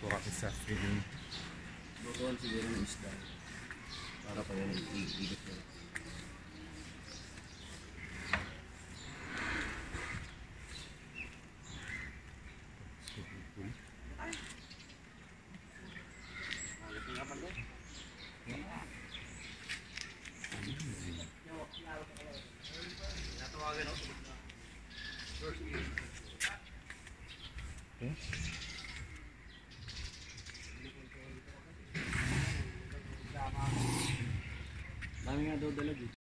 po kami sa feeling. Bukuhan siguro ng isda. Para pa yun, iigit ko. Okay. Dami nga daw dalag eh.